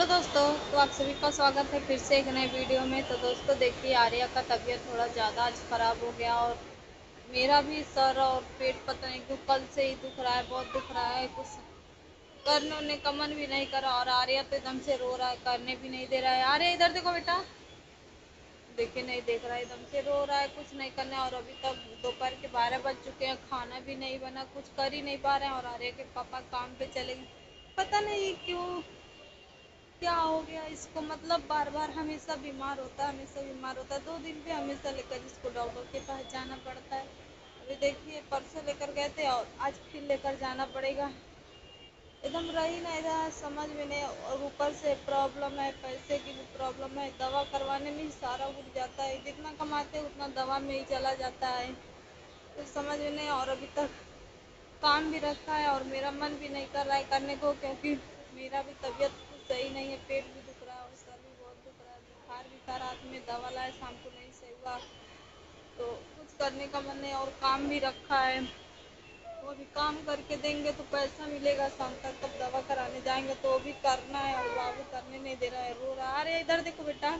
Hello दोस्तों, तो आप सभी का स्वागत है फिर से एक नए वीडियो में। तो दोस्तों देखिए, आर्या का तबीयत थोड़ा ज़्यादा आज ख़राब हो गया और मेरा भी सर और पेट पता नहीं क्यों कल से ही दुख रहा है, बहुत दुख रहा है। कुछ करने उन्ने का मन भी नहीं करा और आर्या तो एकदम से रो रहा है, करने भी नहीं दे रहा है। आर्या इधर देखो बेटा, देखिए नहीं देख रहा है, एकदम से रो रहा है, कुछ नहीं करना है। और अभी तक दोपहर के 12 बज चुके हैं, खाना भी नहीं बना, कुछ कर ही नहीं पा रहे हैं। और आर्या के पापा काम पे चले गए, पता नहीं क्यों, क्या हो गया इसको, मतलब बार बार हमेशा बीमार होता है, हमेशा बीमार होता है। 2 दिन पे हमेशा लेकर इसको डॉक्टर के पास जाना पड़ता है। अभी देखिए, परसों लेकर गए थे और आज फिर लेकर जाना पड़ेगा। एकदम रह ही नहीं रहा है, समझ में नहीं। और ऊपर से प्रॉब्लम है, पैसे की भी प्रॉब्लम है, दवा करवाने में ही सारा उठ जाता है। जितना कमाते हैं उतना दवा में ही चला जाता है, कुछ समझ में नहीं। और अभी तक काम भी रखा है और मेरा मन भी नहीं कर रहा है करने को, क्योंकि मेरा भी तबीयत कुछ सही नहीं है, पेट भी दुख रहा है और सर भी बहुत दुख रहा है। बुखार भी था, रात में दवा लाए, शाम को नहीं सही हुआ, तो कुछ करने का मन नहीं। और काम भी रखा है, वो अभी काम करके देंगे तो पैसा मिलेगा शाम तक, तब दवा कराने जाएंगे तो वो भी करना है। और बाबू करने नहीं दे रहा है, रो रहा है। अरे इधर देखो बेटा,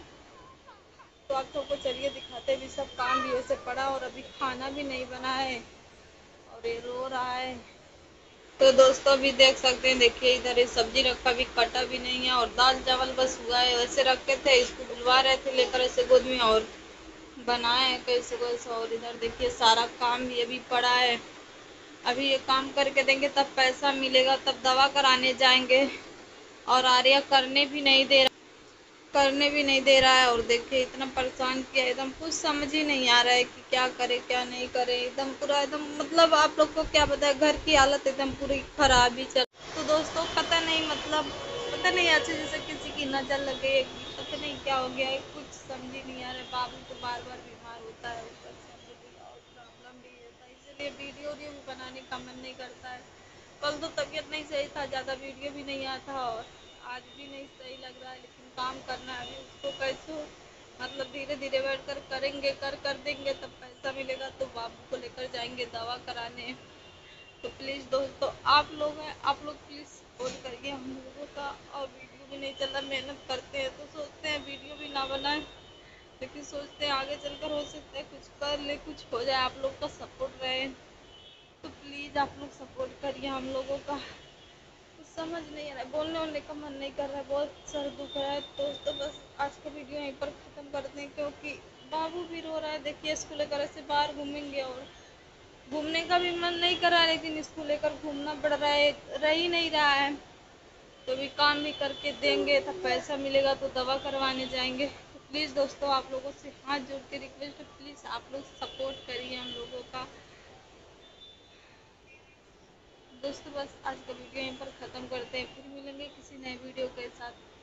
तो आप सबको चलिए दिखाते भी, सब काम भी ऐसे पड़ा और अभी खाना भी नहीं बना है और ये रो रहा है। तो दोस्तों अभी देख सकते हैं, देखिए इधर ये सब्जी रखा, भी कटा भी नहीं है और दाल चावल बस हुआ है। वैसे रखे थे, इसको बुलवा रहे थे लेकर ऐसे गोद में और बनाए हैं कैसे कैसे। और इधर देखिए सारा काम भी अभी पड़ा है, अभी ये काम करके देंगे तब पैसा मिलेगा, तब दवा कराने जाएंगे। और आर्या करने भी नहीं दे रहा है। और देखिए इतना परेशान किया, एकदम कुछ समझ ही नहीं आ रहा है कि क्या करे क्या नहीं करे। एकदम पूरा एकदम, मतलब आप लोग को क्या बताए, घर की हालत एकदम पूरी खराब ही चल। तो दोस्तों पता नहीं, मतलब पता नहीं, अच्छे जैसे किसी की नज़र लगे, पता नहीं क्या हो गया है, कुछ समझ ही नहीं आ रहा है। बाबू तो बार बार बीमार होता है, ऊपर से हम लोग और प्रॉब्लम भी रहता है, इसलिए वीडियो भी बनाने का मन नहीं करता है। कल तो तबीयत नहीं सही था, ज़्यादा वीडियो भी नहीं आया था और आज भी नहीं सही लग रहा है, लेकिन काम करना है अभी उसको कैसे, मतलब धीरे धीरे बैठ कर करेंगे, कर देंगे तब पैसा मिलेगा तो बाबू को लेकर जाएंगे दवा कराने। तो प्लीज़ दोस्तों आप लोग हैं, आप लोग प्लीज़ सपोर्ट करिए हम लोगों का। और वीडियो भी नहीं चल रहा, मेहनत करते हैं तो सोचते हैं वीडियो भी ना बनाए, लेकिन सोचते हैं आगे चलकर हो सकता है कुछ कर ले, कुछ हो जाए, आप लोग का सपोर्ट रहे। तो प्लीज़ आप लोग सपोर्ट करिए हम लोगों का। कुछ समझ नहीं आ रहा है, बोलने वोलने का मन नहीं कर रहा है, बहुत सर दुख रहा है। दोस्तों बस आज का वीडियो यहीं पर ख़त्म करते हैं, क्योंकि बाबू भी रो रहा है। देखिए इसको लेकर ऐसे बाहर घूमेंगे और घूमने का भी मन नहीं कर रहा है, लेकिन इसको लेकर घूमना पड़ रहा है, रह ही नहीं रहा है। तो भी काम भी करके देंगे तब पैसा मिलेगा तो दवा करवाने जाएंगे। तो प्लीज़ दोस्तों आप लोगों से हाथ जोड़ के रिक्वेस्ट है, प्लीज़ आप लोग सपोर्ट करिए हम लोगों का। दोस्तों बस आज का वीडियो यहीं पर ख़त्म करते हैं, फिर मिलेंगे किसी नए वीडियो के साथ।